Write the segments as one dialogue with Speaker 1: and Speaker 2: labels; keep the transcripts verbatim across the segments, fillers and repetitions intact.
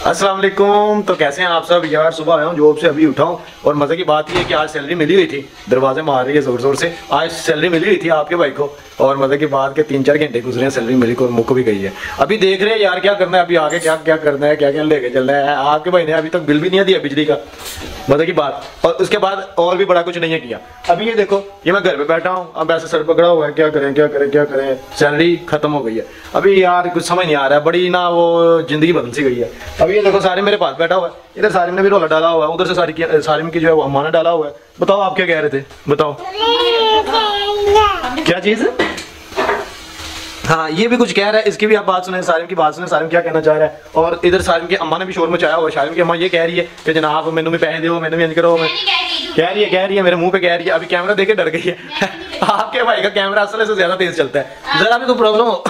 Speaker 1: अस्सलाम वालेकुम। तो कैसे हैं आप सब यार। सुबह आया हूँ जॉब से, अभी उठा हूँ और मज़े की बात ये है कि आज सैलरी मिली हुई थी। दरवाजे मार रही है ज़ोर ज़ोर से। आज सैलरी मिली हुई थी आपके भाई को और मज़े की बात के तीन चार घंटे गुजरे हैं, सैलरी मिली को मुक भी गई है। अभी देख रहे हैं यार क्या करना है, अभी आगे क्या क्या करना है, क्या क्या लेके चलना है। आपके भाई ने अभी तक बिल भी नहीं दिया बिजली का, मज़े की बात। और उसके बाद और भी बड़ा कुछ नहीं है किया। अभी ये देखो, ये मैं घर पे बैठा हूँ, अब ऐसे सर पकड़ा हुआ है, क्या करें क्या करें क्या करें। सैलरी खत्म हो गई है। अभी यार कुछ समझ नहीं आ रहा है, बड़ी ना वो जिंदगी बदल सी गई है। अभी ये देखो सारिम मेरे पास बैठा हुआ है, इधर सारिम ने भी रोला डाला हुआ है, उधर से सारी सारिम की जो है वो अम्मा ने डाला हुआ है। बताओ आप क्या कह रहे थे, बताओ क्या चीज। हाँ ये भी कुछ कह रहा है, इसकी भी आप बात सुने, सारिम की बात सुने, सारिम क्या कहना चाह रहा है। और इधर सारिम की अम्मा ने भी शोर मचाया हुआ है। सारिम की अम्मा ये कह रही है कि जनाब मैंने भी पैसे दो, मैंने भी इंज करो। मैं कह रही है कह रही है मेरे मुंह पे कह रही है। अभी कैमरा देखे डर गई है। आपके भाई का कैमरा असल से ज्यादा तेज चलता है। जरा भी कोई प्रॉब्लम हो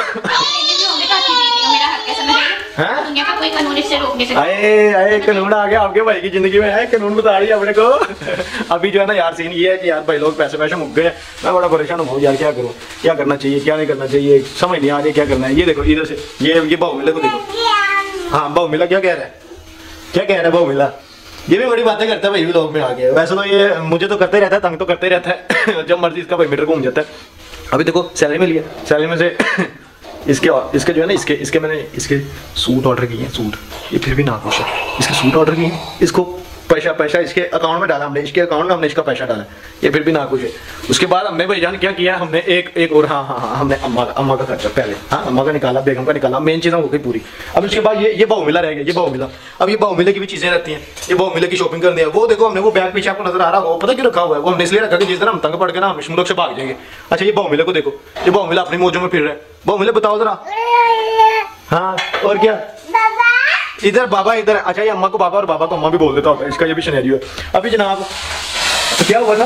Speaker 1: आए आए कानून आ गया आपके भाई की जिंदगी में है, कानून बता रही है अपने को। अभी जो है ना यार सीन ये है कि यार भाई लोग पैसे पैसे मुक गए। मैं बड़ा परेशान हूँ यार, क्या करूँ, क्या करना चाहिए क्या नहीं करना चाहिए, समझ नहीं आ रही क्या करना है। ये देखो इधर से ये ये बाहु मिला को देखो। हाँ बाहु मिला क्या कह रहा है, क्या कह रहा है बाहु मिला। ये भी बड़ी बातें करता है भाई लोग में आ गए। वैसे तो ये मुझे तो करते रहता है, तंग तो करते रहता है। जब मर्जी इसका भाई मीटर घूम जाता है। अभी देखो सैलरी में लिया, सैलरी में से इसके इसके जो है ना इसके इसके मैंने इसके सूट ऑर्डर किए हैं, सूट। ये फिर भी ना खुश है, इसके सूट ऑर्डर किए हैं, इसको पैसा पैसा इसके अकाउंट में डाला हमने, इसके अकाउंट में हमने इसका पैसा डाला। ये फिर भी ना खुश है। उसके बाद हमने भाईजान क्या किया, हमने एक एक और हाँ हाँ हाँ हमने अम्मा का अम्मा का खर्चा पहले हाँ अम्मा का निकाला, बेगम का निकाला, मेन चीज़ें हो गई पूरी। अब उसके बाद ये ये बाहु मिला रह गया, ये बाहु मिला। अब ये बाहु मिले की भी चीज़ें रहती हैं, ये बाहु मिले की शॉपिंग करनी है। वो देखो हमने वो बैग पीछे आपको नजर आ रहा हो, पता क्यों रखा हुआ है, वो हमने इसलिए रखा कि जिस दिन हम तंग पड़ के ना हम मुल्क से भाग जाएंगे। अच्छा ये बाहु मिले को देखो, ये बाहु मिला अपनी मौजों में फिर रहा है। बाहु मिले बताओ जरा। हाँ और क्या इधर बाबा इधर। अच्छा ये अम्मा को बाबा और बाबा को अम्मा भी बोल देता होगा, इसका ये भी सिनेरियो है। अभी जनाब तो क्या हुआ था।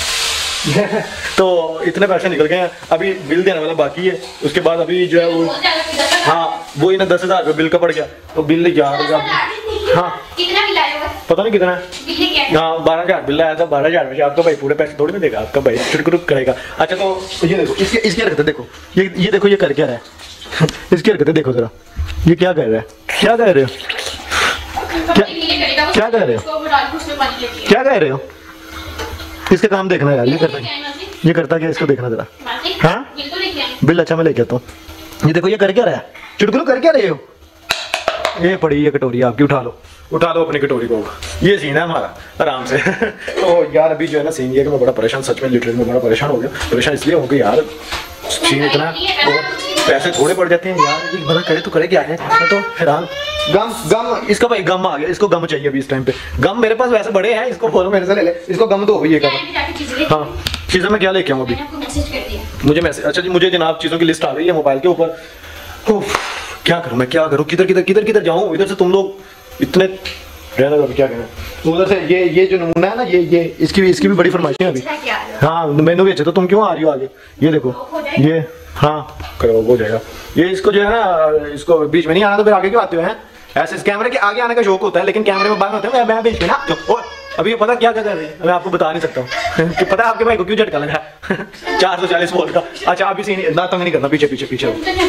Speaker 1: तो इतने पैसे निकल गए हैं, अभी बिल देने वाला बाकी है। उसके बाद अभी जो है वो हाँ वो ही ना दस हजार रुपये बिल का पड़ गया। तो बिल यार हाँ
Speaker 2: कितना बिल आया होगा
Speaker 1: पता नहीं कितना है। हाँ बारह हजार बिल आया था। बारह हजार में आपका भाई पूरे पैसे थोड़ी ना देगा, आपका भाई छुटकुरुक करेगा। अच्छा तो ये देखो इसके इसकी हरकतें देखो, ये ये देखो ये कर क्या रहा है। इसकी हरकतें देखो जरा, ये क्या कर रहा है, क्या कह रहे हो, क्या क्या कह रहे हो, क्या कह रहे हो। इसके काम देखना यार, ये करता ये करता क्या, इसको देखना जरा। हाँ बिल अच्छा मैं लेके आता हूँ। ये देखो ये कर क्या रहा है, चुटकुलू कर क्या रहे हो। ये पड़ी ये कटोरी आपकी, उठा लो उठा लो अपनी कटोरी को। ये सीन है हमारा आराम से। तो यार अभी जो है ना सीन ये कि मैं बड़ा परेशान, सच में लिटरली मैं बड़ा परेशान हो गया। परेशान इसलिए हो गया यार, सीन इतना और पैसे थोड़े पड़ जाते हैं यार। ये बड़ा करे तो करे क्या है, मैं तो हैरान। गम गम इसका भाई गम आ गया, इसको गम चाहिए अभी इस टाइम पे। गम मेरे पास वैसे बड़े हैं, इसको बोलो मेरे से ले ले, इसको गम दो ये कर। हाँ चीज़ें मैं क्या लेके आऊँ अभी, मुझे मैसेज। अच्छा जी मुझे जनाब चीज़ों की लिस्ट आ गई है मोबाइल के ऊपर। क्या करूँ मैं, क्या करूँ, किधर किधर किधर किधर जाऊँ। इधर से तुम लोग इतने रहना दो, क्या कहना। उधर से ये ये जो नमूना है ना, ये ये इसकी भी इसकी भी बड़ी फरमाइशें अभी। हाँ मैंने बेचे तो तुम क्यों आ रही हो आगे। ये देखो ये हाँ करो हो जाएगा। ये इसको जो है ना इसको बीच में नहीं आना, तो फिर आगे क्यों आते हो हैं। ऐसे कैमरे के आगे आने का शौक होता है, लेकिन कैमरे में बाहर होते हैं। मैं बीच में ना और अभी पता क्या कर रहे हैं, मैं आपको बता नहीं सकता हूँ। कि पता है आपके भाई को क्यों झटका लगा। चार सौ चालीस वोल्ट का। अच्छा अभी सीन ना तंग नहीं करना, पीछे पीछे पीछे।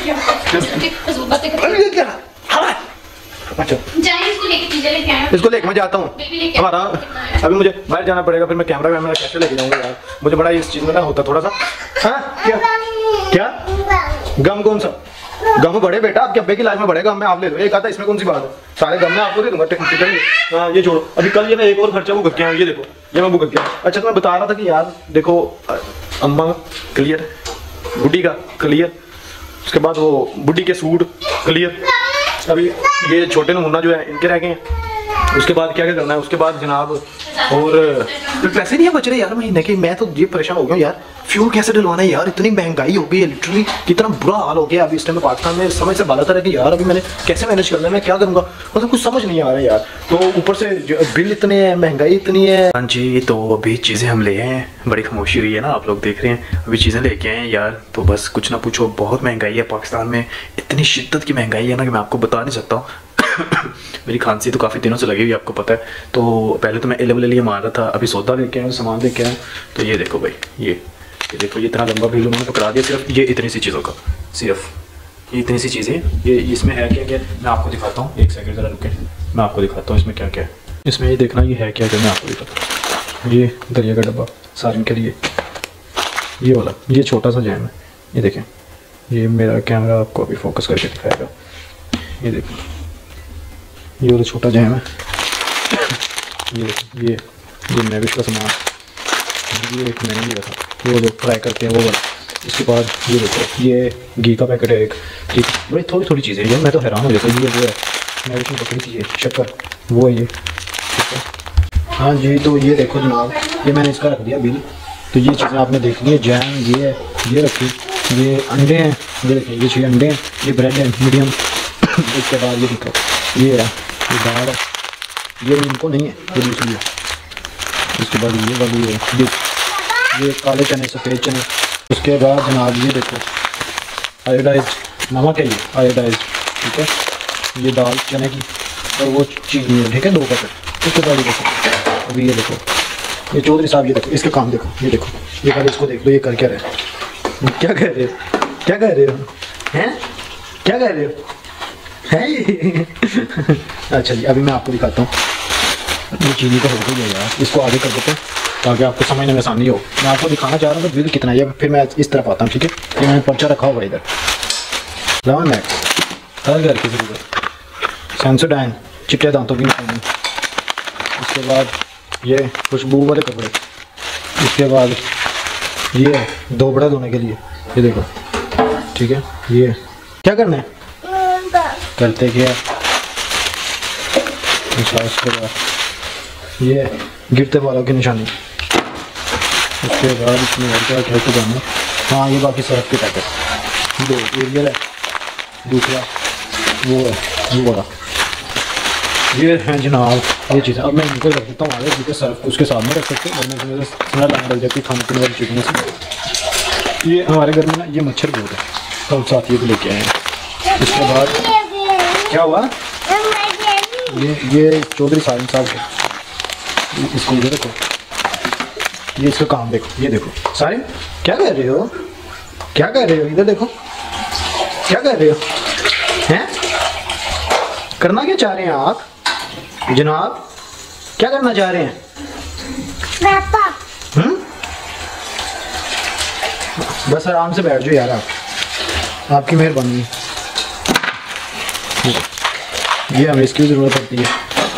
Speaker 1: अच्छा इसको लेके मैं जाता हूँ हमारा। अभी मुझे बाहर जाना पड़ेगा, फिर मैं कैमरा वैमरा कैसे लेके जाऊँगा यार। मुझे बड़ा इस चीज़ में ना होता थोड़ा सा। हाँ क्या क्या गम कौन सा गम बड़े बेटा, आपके अब्बे की लाइफ में बड़े गम में आप ले लो। एक आता इसमें कौन सी बात है, सारे गम में आपको दे दूंगा। हाँ ये छोड़ो अभी, कल ये मैं एक और खर्चा भुगत गया। ये देखो ये मैं भुगत गया। अच्छा तो मैं बता रहा था कि यार देखो अम्मा क्लियर, बुढ़ी का क्लियर, उसके बाद वो बुढ़ी के सूट क्लियर, अभी ये छोटे नमूना जो है इनके रह गए हैं। उसके बाद क्या क्या करना है, उसके बाद जनाब और पैसे नहीं है बच रहे यार महीने के। मैं तो ये परेशान हो गया यार, फ्यूल कैसे डलवाना है यार, इतनी महंगाई हो गई है लिटरली, कितना बुरा हाल हो गया अभी इस टाइम में पाकिस्तान में। समझ से बाला था कि यार अभी मैंने कैसे मैनेज करना है, मैं क्या करूँगा, मतलब कुछ समझ नहीं आ रहा है यार। तो ऊपर से बिल इतने है, महंगाई इतनी है। हाँ जी तो अभी चीज़ें हम ले आए हैं, बड़ी खामोशी हुई है ना, आप लोग देख रहे हैं। अभी चीज़ें लेके आए हैं यार, तो बस कुछ ना पूछो, बहुत महंगाई है पाकिस्तान में। इतनी शिद्दत की महंगाई है ना कि मैं आपको बता नहीं सकता हूँ। मेरी खांसी तो काफ़ी दिनों से लगी हुई आपको पता है। तो पहले तो मैं एले वले लिए मार रहा था, अभी सौदा लेके आया, सामान लेके आया। तो ये देखो भाई, ये ये देखो ये इतना लंबा बिल उन्होंने पकड़ा दिया सिर्फ ये इतनी सी चीज़ों का, सिर्फ ये इतनी सी चीज़ें, ये इसमें है क्या क्या मैं आपको दिखाता हूँ। एक सेकंड ज़रा रुके, मैं आपको दिखाता हूँ इसमें क्या क्या है। इसमें ये देखना ये है क्या क्या मैं आपको दिखाता हूँ। ये दरिया का डब्बा सारिन के लिए, ये वाला, ये छोटा सा जैम है। ये देखें, ये मेरा कैमरा आपको अभी फोकस करके दिखाएगा। ये देखें, ये वाला छोटा जैम है। ये ये ये नेविश का सामान, ये एक मैंने लिया था, वो जो फ्राई करते हैं वो वाला। इसके बाद ये देखो, ये घी का पैकेट है एक, ठीक, बड़ी थोड़ी थोड़ी चीज़ें यार, मैं तो हैरान हो जाता हूँ। ये वो है नेविश में पकड़ी थी, ये शक्कर वो है ये, ठीक है। हाँ जी, तो ये देखो जनाब, ये मैंने इसका रख दिया बिल। तो ये चीज़ें आपने देख ली, जैम ये है, ये रखी, ये अंडे हैं, ये देखें, ये छः अंडे हैं, ये ब्रेड है मीडियम। इसके बाद ये देखो, ये है, ये दाल है, ये इनको नहीं है, ये दूसरी है। इसके बाद ये वाली है, ये ये काले चने, सफ़ेद चने। उसके बाद जनाब ये देखो आयोडाइज नमक है, ये आयोडाइज, ठीक है। ये दाल चने की और वो चीनी है, ठीक है, दो पैकेट। उसके बाद ये देखो, अभी ये देखो, ये चौधरी साहब, ये देखो इसका काम देखो, ये देखो, ये पहले इसको देख लो, ये कर क्या रहे हैं, क्या कह रहे हो, क्या कह रहे हो, हैं क्या कह रहे हो, है। अच्छा जी, अभी मैं आपको दिखाता हूँ। ये चीनी का हो गया यार, इसको आगे कर देते हैं ताकि आपको समझने में आसानी हो। मैं आपको दिखाना चाह रहा हूँ बिल कितना है, फिर मैं इस तरफ आता हूँ, ठीक है। ये मैंने पर्चा रखा हुआ इधर, लेवन मैक्स हर घर की ज़रूरत, सेंसोडाइन चिट्टे दांतों की निशानी। उसके बाद ये खुशबू वाले कपड़े। इसके बाद ये दोबड़ा धोने के लिए, ये देखो, ठीक है। ये क्या करना है, करते क्या। उसके बाद ये गिरते वालों की निशानी। उसके बाद इसमें और क्या क्या जाना, हाँ ये बाकी सर्फ के पैकेट, दो एरियल है, दूसरा वो है वो वाला। ये है जनाब ये चीज़ें। अब मैं इनको रख देता हूँ आगे, क्योंकि सर्फ उसके साथ में रख सकते हैं, वरना मेरे स्मेल आने लग जाती है खाने पीने वाली चीज़ों से। ये हमारे घर में ना ये मच्छर बहुत है, कल साथ ये भी लेके आए हैं। इसके बाद क्या हुआ, ये ये चौधरी साहिब साहब के, इसको ये देखो, ये इसका काम देखो, ये देखो साहिब क्या कर रहे हो, क्या कर रहे हो, इधर देखो क्या कर रहे हो, हैं करना क्या चाह रहे हैं आप जनाब, क्या करना चाह रहे हैं पापा? हम्म, बस आराम से बैठ जाओ यार, आप आपकी मेहरबानी है। ये हमें इसकी ज़रूरत पड़ती है।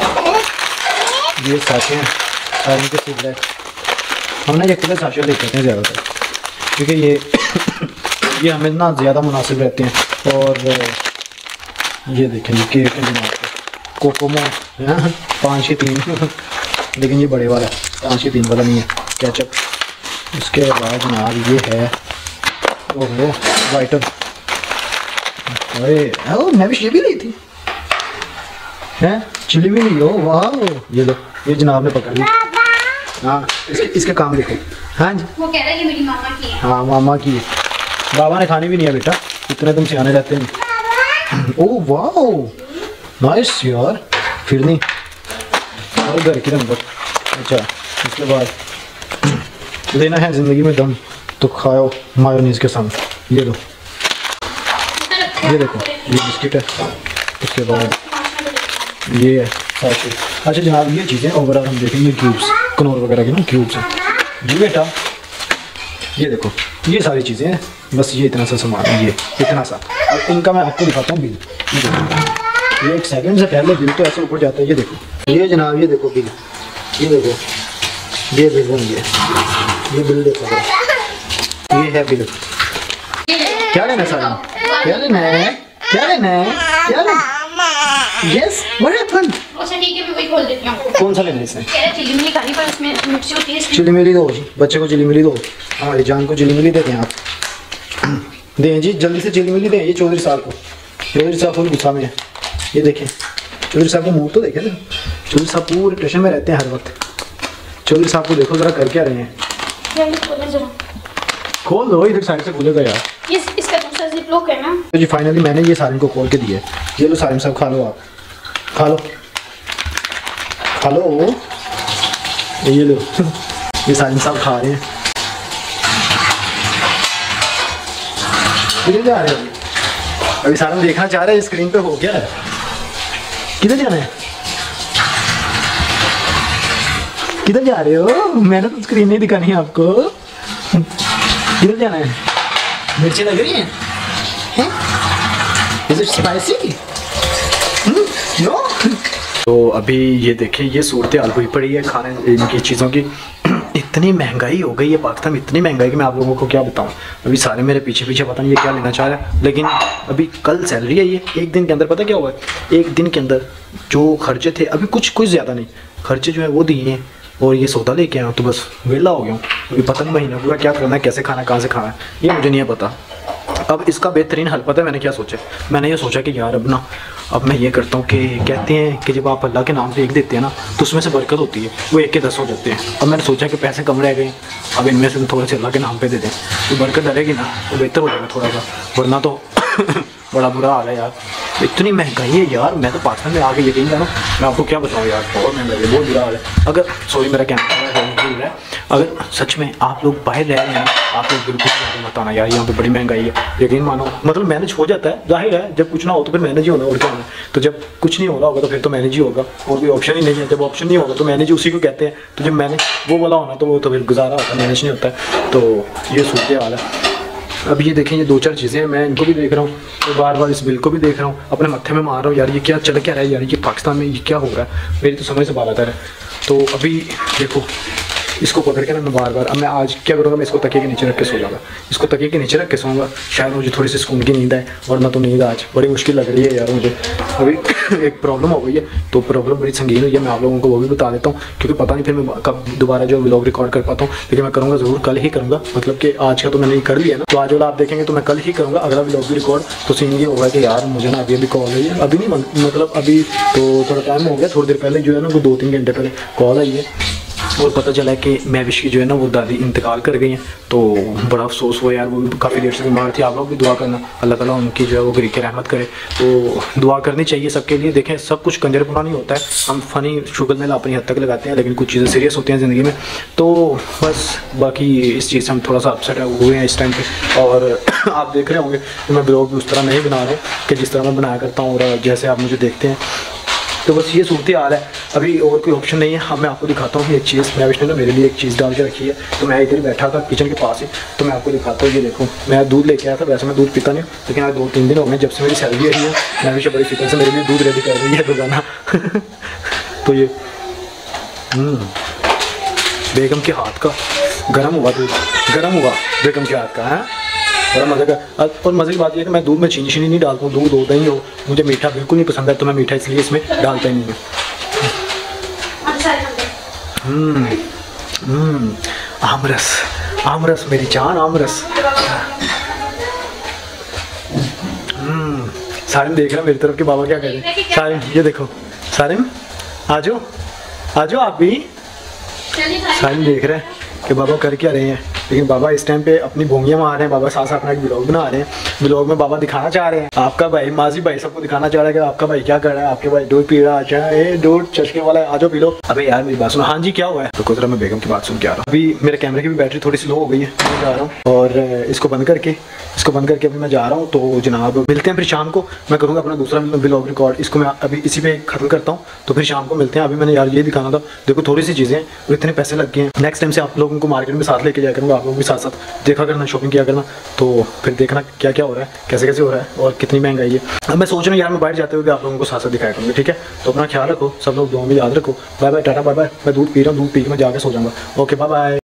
Speaker 1: ये साशे हैं सारे के सिगरेट, हम ना ये कलर साशे लेते हैं ज़्यादातर, क्योंकि ये ये हमें ना ज़्यादा मुनासिब रहते हैं। और ये देखें ये केक है जनाब, कोकोमो है पाँच छः तीन, लेकिन ये बड़े वाला पाँच छः तीन वाला नहीं है, केचप। उसके बाद जनाब ये है ओहो वाइटर, अरे ओ मैं भी ये भी ली थी, हैं चिली भी नहीं हो, वाह ये लो ये जनाब ने पकड़ ली। हाँ इसके इसके काम देखो। हाँ जी
Speaker 2: वो कह रहा है ये मेरी मामा की है।
Speaker 1: हाँ मामा की है, बाबा ने खानी भी नहीं है बेटा, इतने तुम सियाने रहते हैं। ओह वाह नाइस यार, फिर नहीं और घर की रंगत। अच्छा उसके बाद लेना है ज़िंदगी में दम तो खाओ मायोनीज़ के संग, ये लो ये देखो ये बिस्किट है। उसके बाद ये है साशे। अच्छा जनाब ये चीज़ें ओवरऑल हम देखेंगे क्यूब्स कनौर वगैरह की ना क्यूब्स हैं जी बेटा, ये देखो ये सारी चीज़ें हैं, बस ये इतना सा सामान है, ये इतना सा। अब इनका मैं आपको दिखाता हूँ बिल, ये देखो ये एक सेकंड से पहले बिल तो ऐसे ऊपर जाता है। ये देखो ये जनाब ये देखो बिल, ये देखो ये बिल है, ये ये बिल देखो ये है बिल। क्या लेना है सारा, क्या लेना है, क्या लेना है, क्या लेना यस व्हाट हैपेंड।
Speaker 2: अच्छा ठीक है मैं वही खोल देती हूँ।
Speaker 1: कौन सा लेना है इसमें,
Speaker 2: कह रहे चिली मिली खानी पर इसमें मिर्ची होती है।
Speaker 1: चिली मिली दो जी, बच्चे को चिली मिली दो, हमारी जान को चिली मिली देते हैं आप, दें जी जल्दी से चिली मिली दें। ये चौधरी साहब को, चौधरी साहब फुल गुस्सा में है, ये देखें चौधरी साहब का मुंह तो देखें ना, चौधरी साहब पूरे टेंशन में रहते हैं हर वक्त। चौधरी साहब को देखो जरा कर क्या रहे हैं, खोल दो इधर साइड से खोलेगा यार।
Speaker 2: ये इसका दूसरा जिप लॉक है ना।
Speaker 1: तो जी फाइनली मैंने ये सारिन को खोल के दिया है, ये लो सारिन साहब खा लो, आप खा लो खा लो, ये लो ये सारिन साहब खा रहे हैं, किधर जा रहे हो अभी सारा देखना चाह रहे हैं स्क्रीन पे हो क्या है। किधर जाना है, किधर जा रहे हो? मैंने तो स्क्रीन नहीं दिखानी है आपको। किधर जाना है? मिर्ची लग रही है? Is it spicy? नो। तो अभी ये देखिए ये सूरत हाल हुई पड़ी है खाने इनकी चीज़ों की। इतनी महंगाई हो गई है पाकिस्तान में, इतनी महंगाई कि मैं आप लोगों को क्या बताऊं। अभी सारे मेरे पीछे पीछे पता नहीं ये क्या लेना चाह रहा है, लेकिन अभी कल सैलरी है ये एक दिन के अंदर। पता क्या हुआ है, एक दिन के अंदर जो खर्चे थे अभी कुछ कुछ ज़्यादा नहीं, खर्चे जो है वो दिए हैं और ये सौदा लेके आया हूँ तो बस वेला हो गया हूँ। अभी पता नहीं महीना पूरा क्या करना है, कैसे खाना है, कहाँ से खाना है, ये मुझे नहीं है पता। अब इसका बेहतरीन हल पता है मैंने क्या सोचा, मैंने ये सोचा कि यार अब ना अब मैं ये करता हूँ कि कहते हैं कि जब आप अल्लाह के नाम से एक देते हैं ना तो उसमें से बरकत होती है, वो एक के दस हो जाते हैं। अब मैंने सोचा कि पैसे कम रह गए, अब इनमें से थोड़े से अल्लाह के नाम पे दे दें तो बरकत डलेगी ना, तो बेहतर हो जाएगा थोड़ा सा, वरना तो बड़ा बुरा हाल है यार। इतनी महंगाई है यार, मैं तो पाकिस्तान में आके यकीन जाना मैं आपको क्या बताऊँ यार, बहुत महंगाई है, बहुत बुरा हाल है। अगर सॉरी मेरा कैमरा है, अगर सच में आप लोग बाहर रह रहे हैं आप लोग बिल्कुल मत आना यार, यहाँ पे बड़ी महंगाई है, यकीन मानो। मतलब मैनेज हो जाता है, जाहिर है जब कुछ ना हो तो फिर मैनेज ही होना और क्या होना। तो जब कुछ नहीं हो रहा होगा तो फिर तो मैनेज ही होगा, और कोई ऑप्शन ही नहीं है। जब ऑप्शन नहीं होगा तो मैनेज उसी को कहते हैं। तो जब मैनेज वो वाला होना तो वो तो फिर गुजारा होता है, मैनेज नहीं होता है। तो ये सूरत हाल है। अब ये देखें ये दो चार चीज़ें हैं, मैं इनको भी देख रहा हूँ और बार बार इस बिल को भी देख रहा हूँ, अपने मत्थे में मार रहा हूँ यार ये क्या चल क्या रहा है यार, ये पाकिस्तान में ये क्या हो रहा है, मेरी तो समझ से बाहर आता है। तो अभी देखो इसको पकड़ के ना मैं बार बार, अब मैं आज क्या करूँगा, मैं इसको तकिए के नीचे रख के सो जाऊँगा, इसको तकिए के नीचे रख के सोऊंगा, शायद मुझे थोड़ी सी सुकून की नींद आए, वरना तो नींद आज बड़ी मुश्किल लग रही है यार मुझे। अभी एक प्रॉब्लम हो गई है, तो प्रॉब्लम बड़ी संगीन हुई है, मैं आप लोगों को वो भी बता देता हूँ, क्योंकि पता नहीं फिर मैं कब दोबारा जो व्लॉग रिकॉर्ड कर पाता हूँ, लेकिन मैं करूँगा ज़रूर, कल ही करूँगा। मतलब कि आज का तो मैंने कर लिया ना, तो आज वाला आप देखेंगे तो मैं कल ही करूँगा अगला व्लॉग भी रिकॉर्ड। तो सीन ये होगा कि यार मुझे ना अभी अभी कॉल आई है, अभी नहीं मतलब अभी तो थोड़ा टाइम हो गया, थोड़ी देर पहले जो है ना वो दो तीन घंटे पहले कॉल आई है और पता चला है कि महविश की जो है ना वो दादी इंतकाल कर गई हैं। तो बड़ा अफसोस हुआ यार, वो भी काफ़ी देर से बीमार थी। आप लोग भी दुआ करना अल्लाह ताला उनकी जो है वो गिरी के रहमत करे, तो दुआ करनी चाहिए सबके लिए। देखें सब कुछ कंजरपुना नहीं होता है, हम फ़नी शुगल में अपनी हद तक लगाते हैं, लेकिन कुछ चीज़ें सीरियस होती हैं ज़िंदगी में। तो बस बाकी इस चीज़ से हम थोड़ा सा अपसेट हुए हैं इस टाइम पर। और आप देख रहे होंगे कि मैं ब्लॉग भी उस तरह नहीं बना रहा कि जिस तरह मैं बनाया करता हूँ और जैसे आप मुझे देखते हैं। तो बस ये सूरत हाल है, अभी और कोई ऑप्शन नहीं है। अब मैं आपको दिखाता हूँ एक चीज़, मैं ने ना मेरे लिए एक चीज़ डाल के रखी है, तो मैं इधर बैठा था किचन के पास ही, तो मैं आपको दिखाता हूँ। ये देखो मैं दूध लेके आया था, वैसे मैं दूध पीता नहीं, लेकिन आज दो तीन दिन हो गए जब से मेरी सैलरी आई है, मैं हमेशा बड़ी फिक्र से मेरे लिए दूध रेडी कर रही है रोजाना। तो ये बेगम के हाथ का गर्म हुआ दूध, गर्म हुआ बेगम के हाथ का है, बड़ा मज़े का। और मज़े की बात यह है कि मैं दूध में चीनी शीनी नहीं डालता हूँ, दूध होता ही हो, मुझे मीठा बिल्कुल नहीं पसंद है, तो मैं मीठा इसलिए इसमें डालता ही नहीं हूँ। हम्म हम्म आमरस, आमरस मेरी जान, आमरस। हम्म सारिम देख रहा मेरी तरफ कि बाबा क्या कह रहे हैं। सारिम ये देखो, सारिम आ जाओ आ जाओ आप भी। सारिम देख रहे हैं कि बाबा कर क्या रहे हैं, लेकिन बाबा इस टाइम पे अपनी भोंगियाँ मार रहे हैं। बाबा साथ साथ अपना एक ब्लॉग बना रहे हैं, ब्लॉग में बाबा दिखाना चाह रहे हैं, आपका भाई माजी भाई सबको दिखाना चाह रहा है कि आपका भाई क्या कर रहा है, आपके भाई दूध पी रहा है, दूध चश्मे वाला है, आ जाओ पी लो। अबे यार मेरी बात सुनो, हाँ जी क्या हुआ है, तो कुछ मैं बेगम की बात सुन के आ रहा हूँ। अभी मेरे कैमरे की भी बैटरी थोड़ी सी लो हो गई है, मैं जा रहा हूँ और इसको बंद करके इसको बंद करके अभी मैं जा रहा हूँ। तो जनाब मिलते हैं फिर शाम को, मैं करूँगा अपना दूसरा ब्लॉग रिकॉर्ड, इसको मैं अभी इसी पे ख़त्म करता हूँ, तो फिर शाम को मिलते हैं। अभी मैंने यार ये दिखाना था, देखो थोड़ी सी चीज़ें और इतने पैसे लग गए हैं, नेक्स्ट टाइम से आप लोगों को मार्केट में साथ लेके जाया करूँगा, आप लोग भी साथ साथ देखा करना, शॉपिंग किया करना, तो फिर देखना क्या क्या हो रहा है, कैसे कैसे हो रहा है और कितनी महंगाई है। अब मैं सोच रहा हूँ यार मैं बाहर जाते हुए आप लोगों को साथ साथ दिखाया करूँगा, ठीक है। तो अपना ख्याल रखो, सब लोग दुआ में याद रखो। Bye bye, tata bye bye. मैं दूध पी रहा हूँ, दूध पी के मैं जाके सो जाऊँगा। Okay bye bye.